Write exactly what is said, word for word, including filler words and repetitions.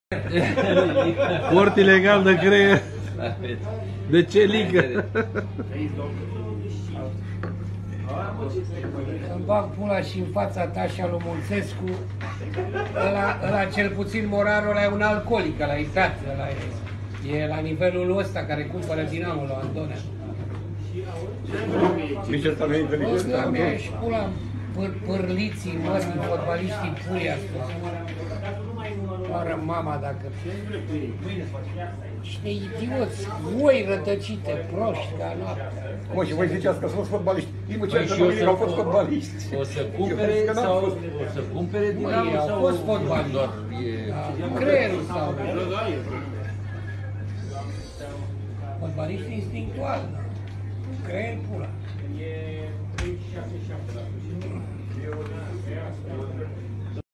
Port ilegal de creier. De ce lică? Îmi bag pula și în fața ta și al lui Munțescu. Ăla, ăla cel puțin morarul ăla e un alcoolic, ăla e beat, ăla e, e la nivelul ăsta care cumpără Dinamo la Antonea. Nici ăsta nu e inteligent. Ăsta mi-a și pula păr, părliții, măsii, fotbaliștii pui astăzi. Oară mama dacă... Cine idioți, voi rătăcite, proști ca noaptea. Mă, și voi ziceați că sunt fotbaliști. Ei mă, Păi ce și o să, au fost fotbaliști. o să cumpere sau o să cumpere Dinamo au sau fost fotbaliști. doar e... Da, creierul sau... Fotbaliști instinctual, da. Creier pula.